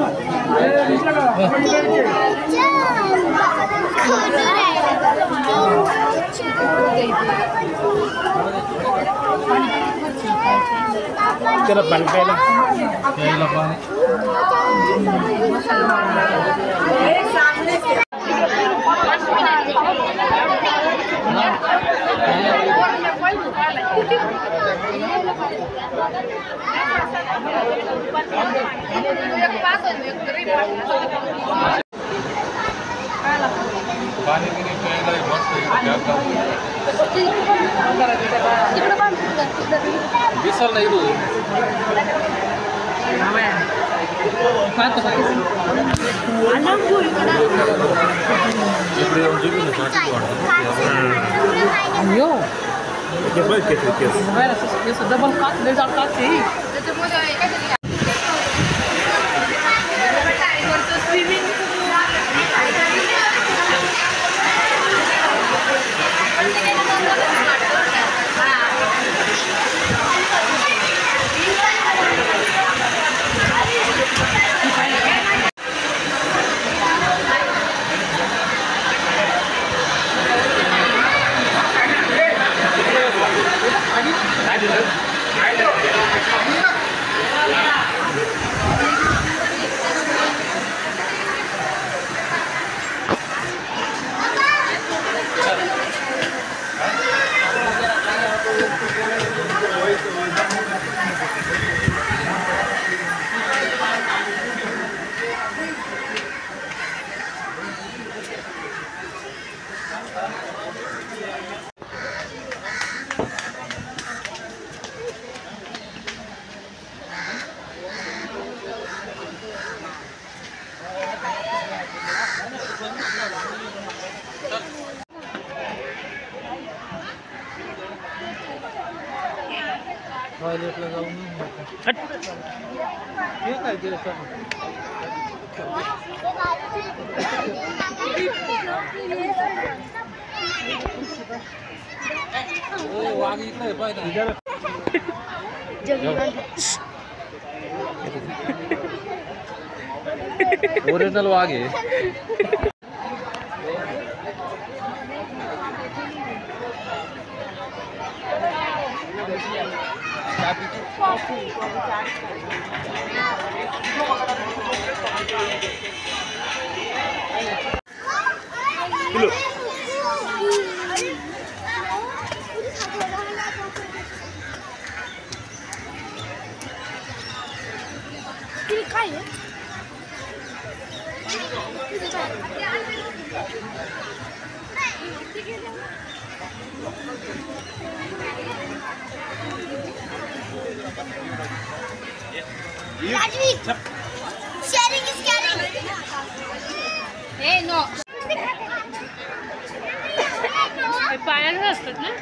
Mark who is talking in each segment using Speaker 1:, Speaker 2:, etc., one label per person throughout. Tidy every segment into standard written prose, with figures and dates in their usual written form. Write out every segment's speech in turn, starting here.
Speaker 1: Kira bangkai lah.
Speaker 2: Bisa lah itu.
Speaker 1: Toilet लगाऊंगा ये काय ते सर ओ वाघ इकडे पाहिजे ओरिजिनल वाघ आहे
Speaker 3: Sharing is caring. Hey, no. पाण्यात असतात ना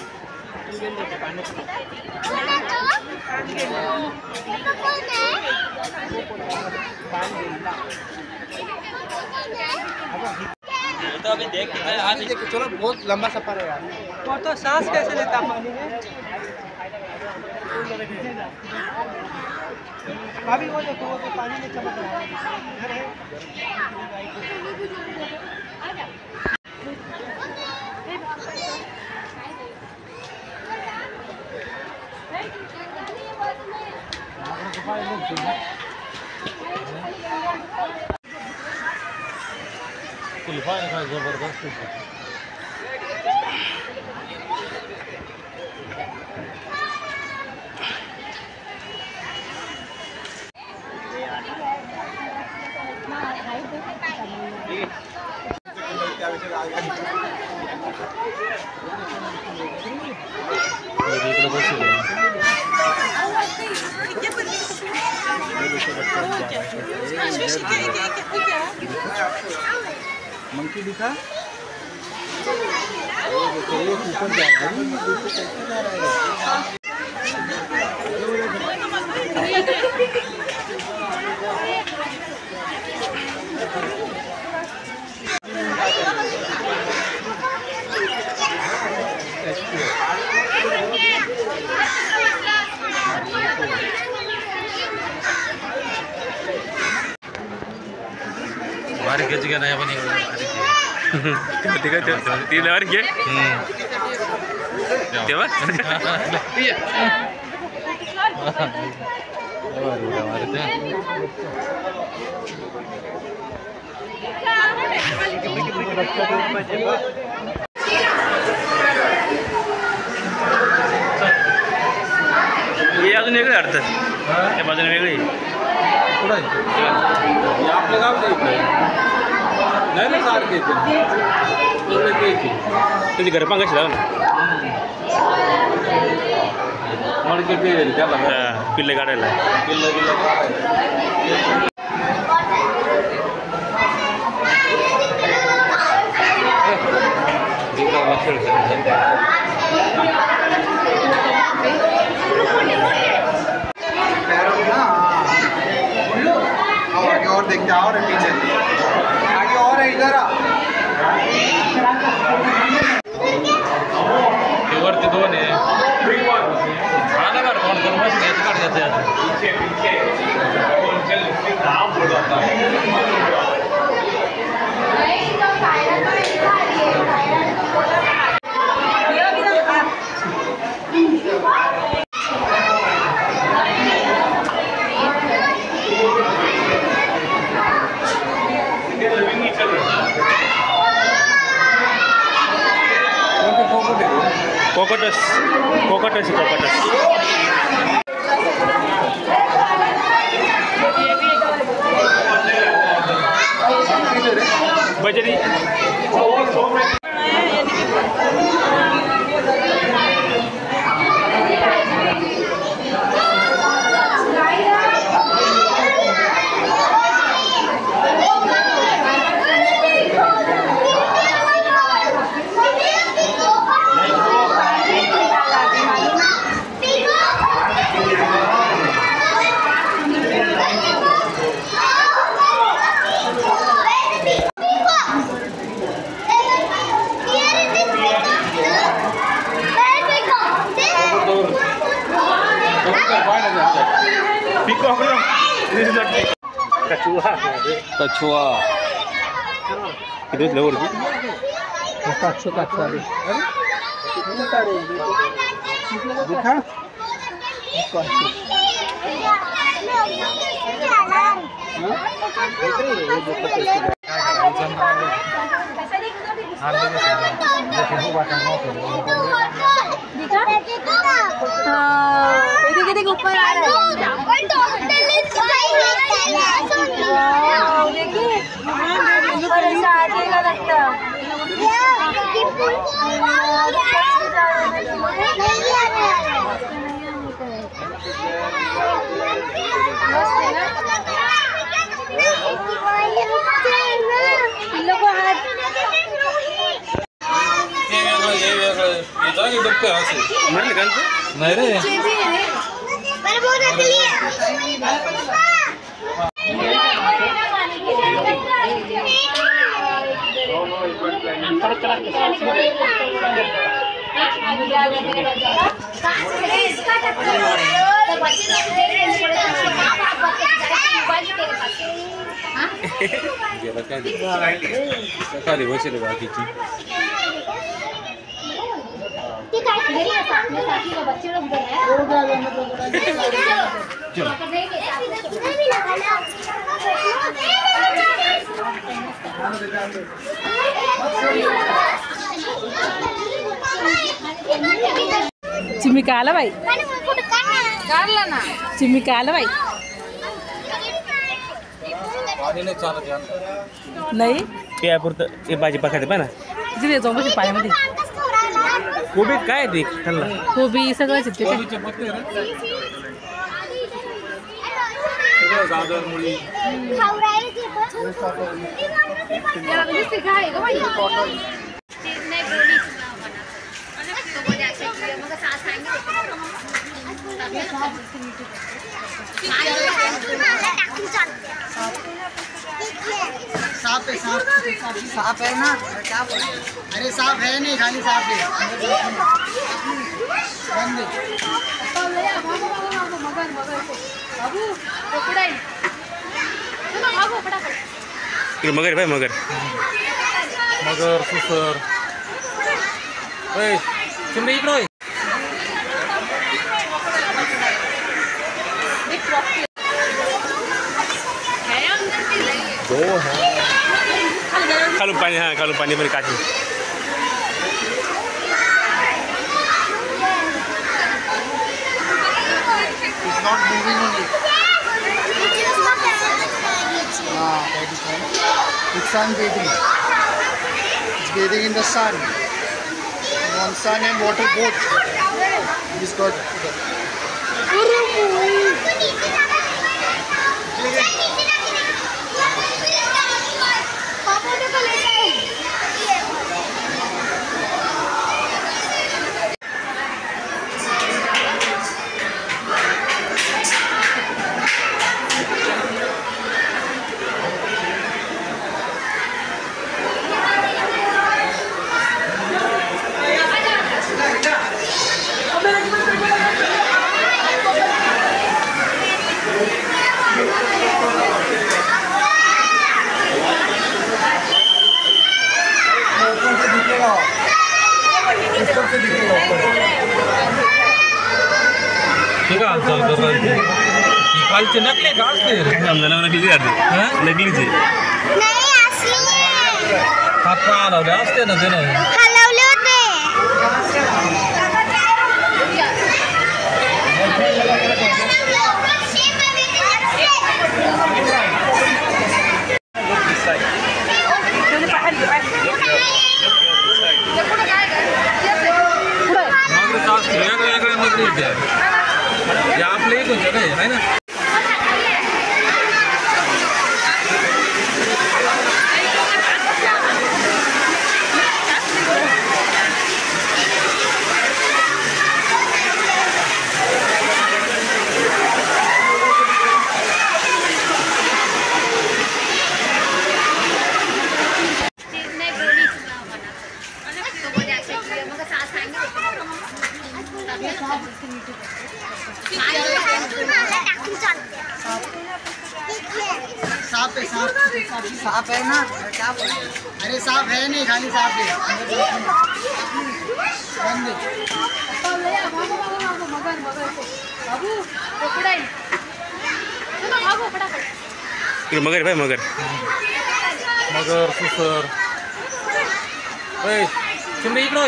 Speaker 1: तो अभी देख आज चलो बहुत लंबा सफर है यार और तो सांस कैसे लेता पानी में अभी वो देखो वो पानी में चमक रहा है कुल्फा है जबरदस्त मंकी दिखा ऊपर जा रहा
Speaker 2: वारी घेच घ्या नाही आपण ती वारी घे तेव्हा हे अजून वेगळे अडतात त्या बाजूने वेगळी
Speaker 1: आपलं गाव नाही ना सारखे
Speaker 2: तुझी घरपा कशी जाऊ ना
Speaker 1: मडके त्याला
Speaker 2: पिल्ले काढायला
Speaker 1: किल्ला आगे और देखते और पीछे आगे और है इधर
Speaker 2: वरती दोन आहे आला बरं कोण कोण बस घ्यायचं काढायचं कोकटस कोकटस कोकटस बजरी कछुआ किती लवर
Speaker 1: दिखा
Speaker 3: देखो ऊपर आ रहा है देखिए ऊपर ऐसा आ जाएगा लगता इन लोगों हाथ
Speaker 2: नाही रे सकाळी बसेल बाकीची
Speaker 3: बच्चे लोग
Speaker 4: चिमिका आला बाई
Speaker 3: काढला ना
Speaker 4: चिमिका आला बाई नाही
Speaker 2: त्यापुरतं ते भाजी पाखायचं पाय ना
Speaker 4: तिथे जाऊन बस पाण्यामध्ये
Speaker 2: कोबी काय ते खाल्ला
Speaker 4: कोबी सगळं
Speaker 1: सांप है सांप है ना क्या बोले अरे सांप है नहीं खाली सांप है
Speaker 5: मगर भाई मगर
Speaker 2: मगर सुसर तुम्ही इकडं
Speaker 5: दो है खालू पानी, हाँ खालू पानी में काटी
Speaker 1: It's not moving only. It's sunbathing. It's bathing in the sun. On sun and water both. It's got.
Speaker 2: ठीक है हालचाल कर रहे थे कालचे नकली का असले
Speaker 5: नकलीचे जाते नकलीचे
Speaker 3: नहीं असली है
Speaker 2: हात पाय हलवले असते ना ते नाही
Speaker 3: हलवले होते
Speaker 2: मगर सास वेगळे नकली द्या या आपले एक जगह है ना
Speaker 1: सांप है ना क्या बोले? अरे सांप है नहीं, खाली सांप है।
Speaker 5: मगर भाई मगर
Speaker 2: मगर सुसर तुम्ही इकडं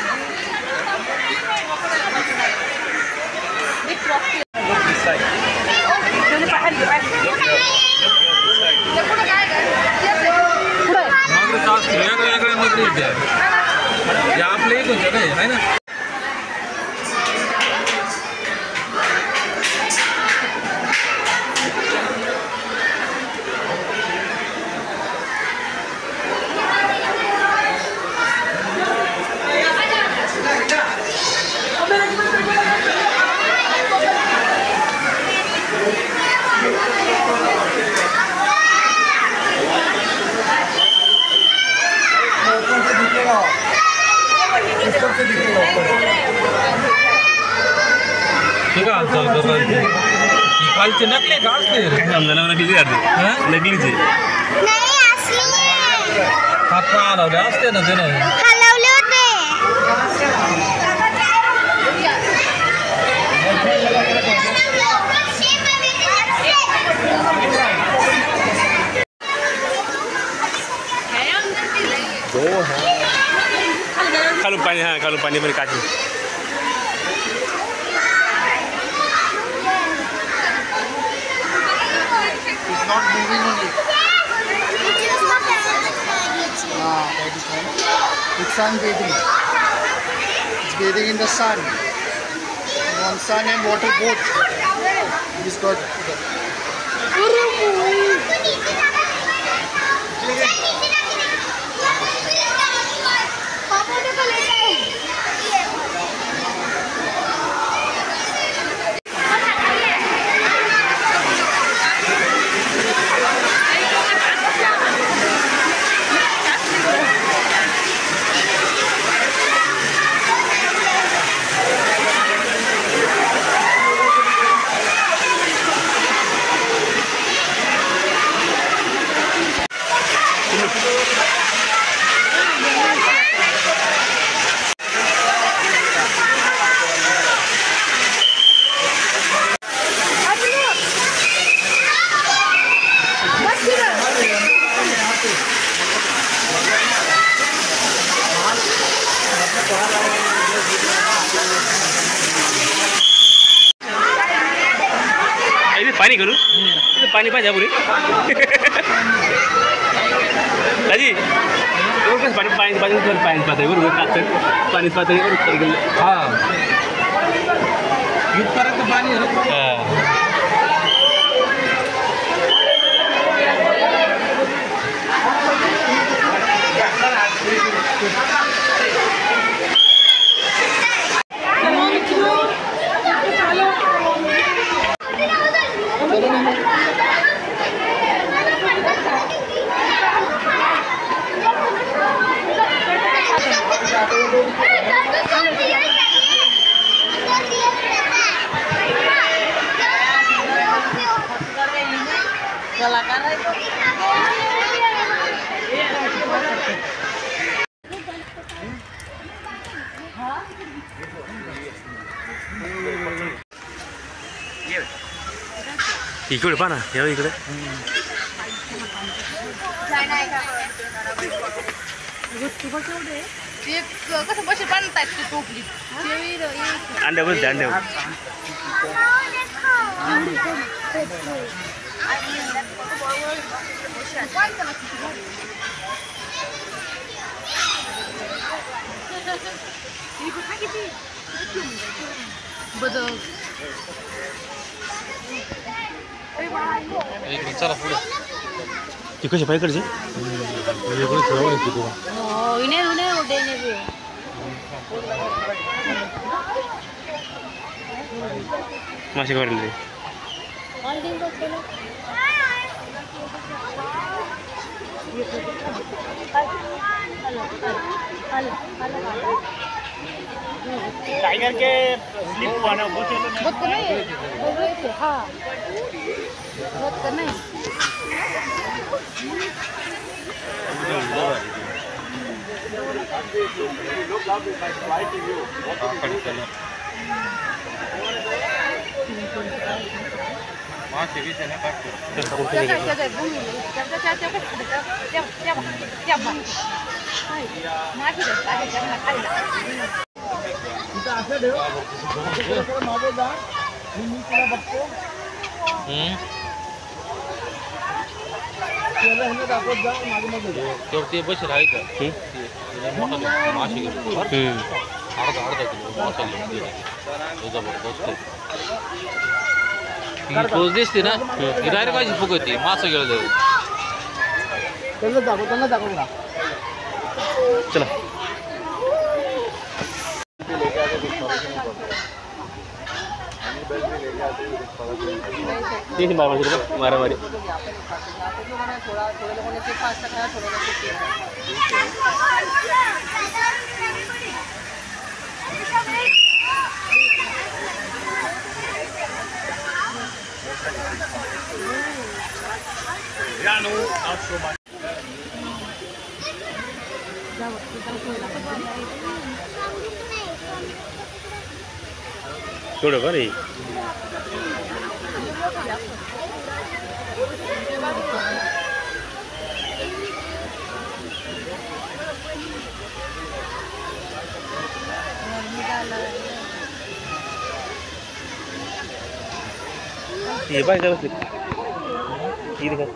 Speaker 2: मगर सास वेगळे नकली द्या या आपले एक जगह है ना ठीक है हालचाल कर रहे थे कालचे नकली का असले
Speaker 5: नकलीचे जाते नकलीचे
Speaker 3: नहीं असली है
Speaker 2: हात पाय हलवले असते ना ते नाही
Speaker 3: हलवले होते
Speaker 5: दो है खालू पानी, हाँ खालू पानी में काटी
Speaker 1: It's not moving only. It's sunbathing. It's bathing in the sun. On sun and water both. It's got.
Speaker 5: पानी खोलू पानी पाइज पूरी दाजी पानी पानी पानी पानी पाते पानी पाते
Speaker 2: हाँ इथपर्यंत पाणी आहे ना.
Speaker 5: इकडे पहा ना या इकडे
Speaker 3: कसं बशी बांधतायत ती टोपली
Speaker 5: अंड्यावर द्या अंड्यावर
Speaker 3: बदक
Speaker 2: चला पुढे
Speaker 5: ती कशी पाहिजे मासे काढले टाइगर के स्लिप हुआ ना बहुत
Speaker 3: नहीं बोल रहे थे हाँ बहुत करना है
Speaker 2: ते बशी राहायचं मोठा मासे घेऊन अर्धा किलो मासा घेऊन जबरदस्त पोच दिसते ना ही डायरेक्ट माझी फुगती मासा गेलं जाऊ
Speaker 1: त्यांना दाखव ना
Speaker 5: चला मारा मारी थोडं का रे ये बाय जरा से ये देखो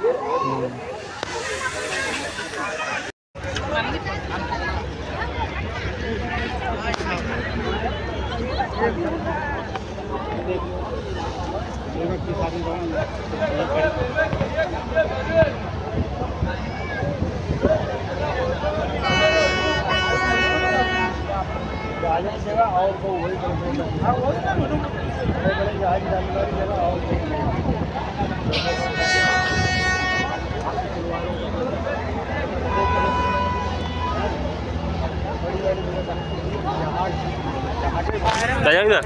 Speaker 5: Tanya kita.